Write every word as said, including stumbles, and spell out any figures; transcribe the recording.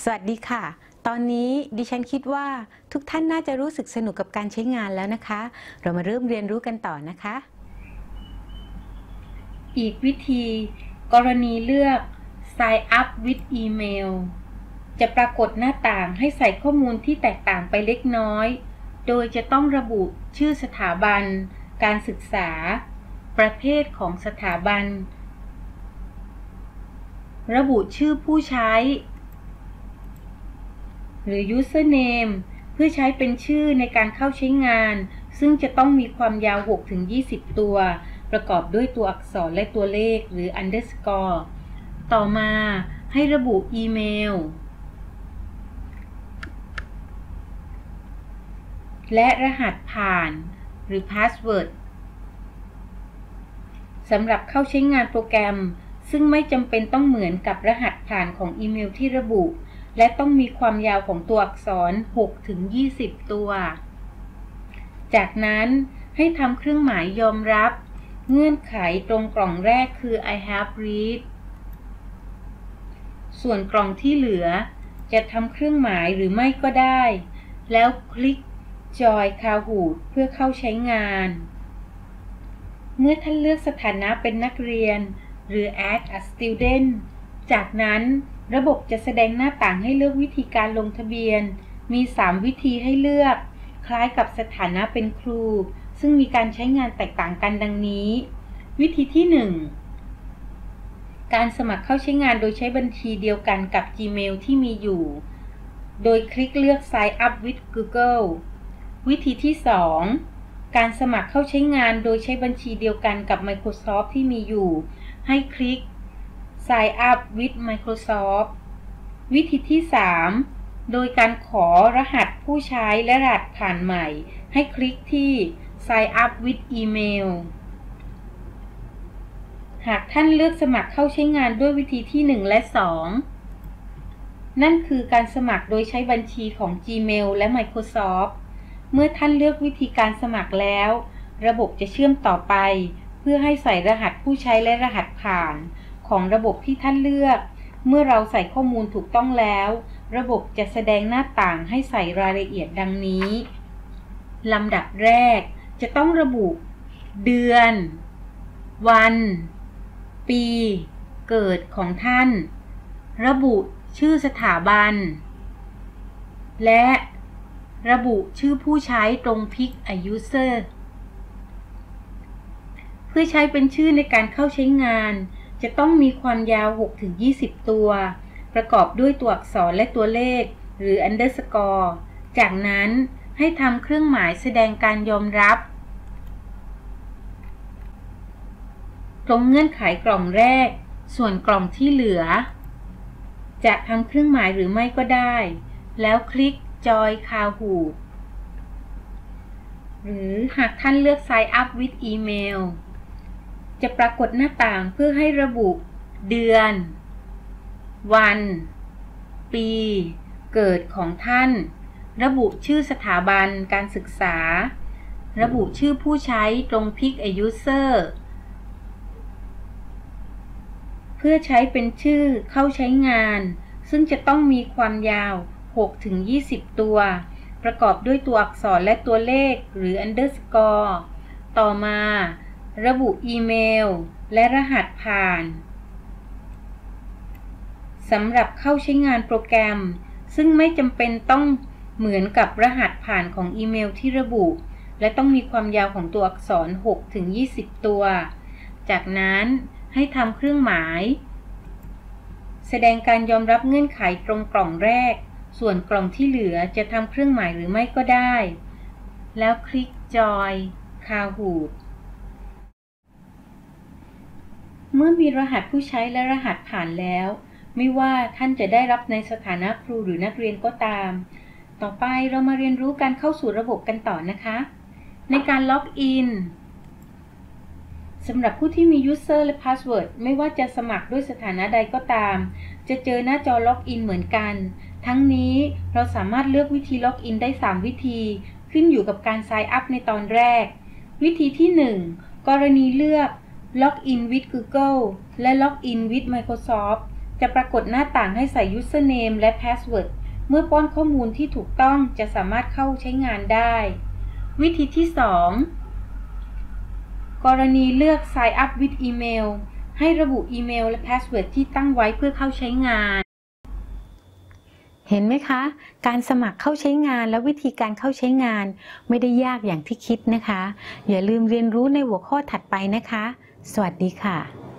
สวัสดีค่ะตอนนี้ดิฉันคิดว่าทุกท่านน่าจะรู้สึกสนุกกับการใช้งานแล้วนะคะเรามาเริ่มเรียนรู้กันต่อนะคะอีกวิธีกรณีเลือก Sign up with email จะปรากฏหน้าต่างให้ใส่ข้อมูลที่แตกต่างไปเล็กน้อยโดยจะต้องระบุชื่อสถาบันการศึกษาประเภทของสถาบันระบุชื่อผู้ใช้หรือ username เพื่อใช้เป็นชื่อในการเข้าใช้งานซึ่งจะต้องมีความยาว หกถึงยี่สิบ ตัวประกอบด้วยตัวอักษรและตัวเลขหรือ underscore ต่อมาให้ระบุอีเมลและรหัสผ่านหรือ password สำหรับเข้าใช้งานโปรแกรมซึ่งไม่จำเป็นต้องเหมือนกับรหัสผ่านของอีเมลที่ระบุและต้องมีความยาวของตัวอักษร หกถึงยี่สิบ ตัวจากนั้นให้ทำเครื่องหมายยอมรับเงื่อนไขตรงกล่องแรกคือ I have read ส่วนกล่องที่เหลือจะทำเครื่องหมายหรือไม่ก็ได้แล้วคลิก Join Kahoot เพื่อเข้าใช้งานเมื่อท่านเลือกสถานะเป็นนักเรียนหรือ Add a student จากนั้นระบบจะแสดงหน้าต่างให้เลือกวิธีการลงทะเบียนมีสามวิธีให้เลือกคล้ายกับสถานะเป็นครูซึ่งมีการใช้งานแตกต่างกันดังนี้วิธีที่หนึ่งการสมัครเข้าใช้งานโดยใช้บัญชีเดียวกันกับ Gmail ที่มีอยู่โดยคลิกเลือก Sign up with Google วิธีที่สองการสมัครเข้าใช้งานโดยใช้บัญชีเดียวกันกับ Microsoft ที่มีอยู่ให้คลิก Sign up with Microsoft วิธีที่สามโดยการขอรหัสผู้ใช้และรหัสผ่านใหม่ให้คลิกที่ Sign up with email หากท่านเลือกสมัครเข้าใช้งานด้วยวิธีที่หนึ่งและสองนั่นคือการสมัครโดยใช้บัญชีของ Gmail และ Microsoft เมื่อท่านเลือกวิธีการสมัครแล้วระบบจะเชื่อมต่อไปเพื่อให้ใส่รหัสผู้ใช้และรหัสผ่านของระบบที่ท่านเลือกเมื่อเราใส่ข้อมูลถูกต้องแล้วระบบจะแสดงหน้าต่างให้ใส่รายละเอียดดังนี้ลำดับแรกจะต้องระบุเดือนวันปีเกิดของท่านระบุชื่อสถาบันและระบุชื่อผู้ใช้ตรง Pick a user เพื่อใช้เป็นชื่อในการเข้าใช้งานจะต้องมีความยาว หกถึงยี่สิบ ตัวประกอบด้วยตัวอักษรและตัวเลขหรือ underscore จากนั้นให้ทำเครื่องหมายแสดงการยอมรับตรงเงื่อนไขกล่องแรกส่วนกล่องที่เหลือจะทำเครื่องหมายหรือไม่ก็ได้แล้วคลิก Join Kahoot หรือหากท่านเลือก Sign up with email จะปรากฏหน้าต่างเพื่อให้ระบุเดือนวันปีเกิดของท่านระบุชื่อสถาบันการศึกษาระบุชื่อผู้ใช้ตรง Pick a user เพื่อใช้เป็นชื่อเข้าใช้งานซึ่งจะต้องมีความยาว หกถึงยี่สิบ ตัวประกอบด้วยตัวอักษรและตัวเลขหรือ underscore ต่อมาระบุอีเมลและรหัสผ่านสำหรับเข้าใช้งานโปรแกรมซึ่งไม่จำเป็นต้องเหมือนกับรหัสผ่านของอีเมลที่ระบุและต้องมีความยาวของตัวอักษร หกถึงยี่สิบ ตัวจากนั้นให้ทำเครื่องหมายแสดงการยอมรับเงื่อนไขตรงกล่องแรกส่วนกล่องที่เหลือจะทำเครื่องหมายหรือไม่ก็ได้แล้วคลิก Join Kahoot เมื่อมีรหัสผู้ใช้และรหัสผ่านแล้วไม่ว่าท่านจะได้รับในสถานะครูหรือนักเรียนก็ตามต่อไปเรามาเรียนรู้การเข้าสู่ระบบกันต่อนะคะในการล็อกอินสำหรับผู้ที่มี User และ Password ไม่ว่าจะสมัครด้วยสถานะใดก็ตามจะเจอหน้าจอล็อกอินเหมือนกันทั้งนี้เราสามารถเลือกวิธีล็อกอินได้สามวิธีขึ้นอยู่กับการ Sign up ในตอนแรกวิธีที่หนึ่งกรณีเลือก Login with Google และ Login with Microsoft จะปรากฏหน้าต่างให้ใส่ username และ password เมื่อป้อนข้อมูลที่ถูกต้องจะสามารถเข้าใช้งานได้ วิธีที่ สอง กรณีเลือก Sign up with email ให้ระบุอีเมลและ password ที่ตั้งไว้เพื่อเข้าใช้งานเห็นไหมคะ การสมัครเข้าใช้งานและวิธีการเข้าใช้งานไม่ได้ยากอย่างที่คิดนะคะ อย่าลืมเรียนรู้ในหัวข้อถัดไปนะคะ สวัสดีค่ะ